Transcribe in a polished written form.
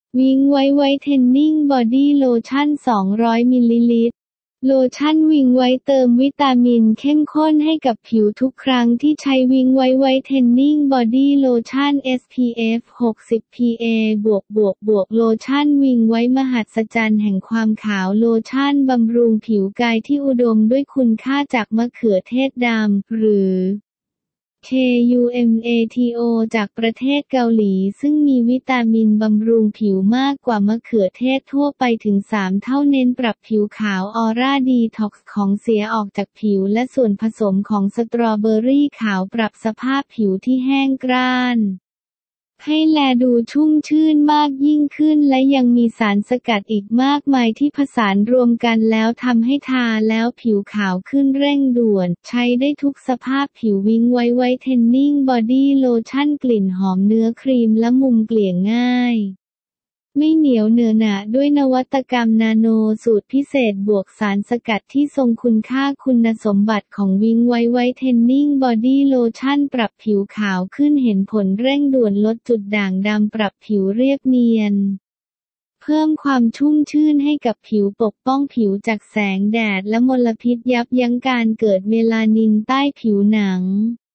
วิงไว้ไวท์เทนนิ่งบอดี้โลชั่น200มิลลิลิตรโลชั่นวิงไว้เติมวิตามินเข้มข้นให้กับผิวทุกครั้งที่ใช้วิงไว้ไวท์เทนนิ่งบอดี้โลชั่น SPF 60 PA โลชั่นวิงไว้มหัศจรรย์แห่งความขาวโลชั่นบำรุงผิวกายที่อุดมด้วยคุณค่าจากมะเขือเทศดำหรือKUMATO จากประเทศเกาหลีซึ่งมีวิตามินบำรุงผิวมากกว่ามะเขือเทศทั่วไปถึง3 เท่าเน้นปรับผิวขาวออร่าดีท็อกซ์ของเสียออกจากผิวและส่วนผสมของสตรอเบอรี่ขาวปรับสภาพผิวที่แห้งกร้านให้แลดูชุ่มชื่นมากยิ่งขึ้นและยังมีสารสกัดอีกมากมายที่ผสานรวมกันแล้วทำให้ทาแล้วผิวขาวขึ้นเร่งด่วนใช้ได้ทุกสภาพผิววิงไว้ไวท์เทนนิ่งบอดี้โลชั่นกลิ่นหอมเนื้อครีมและมุมเกลี่ยง่ายไม่เหนียวเหนอะหนะด้วยนวัตกรรมนาโนสูตรพิเศษบวกสารสกัดที่ทรงคุณค่าคุณสมบัติของวิงไว้ไวท์เทนนิ่งบอดี้โลชั่นปรับผิวขาวขึ้นเห็นผลเร่งด่วนลดจุดด่างดำปรับผิวเรียบเนียนเพิ่มความชุ่มชื่นให้กับผิวปกป้องผิวจากแสงแดดและมลพิษยับยั้งการเกิดเมลานินใต้ผิวหนัง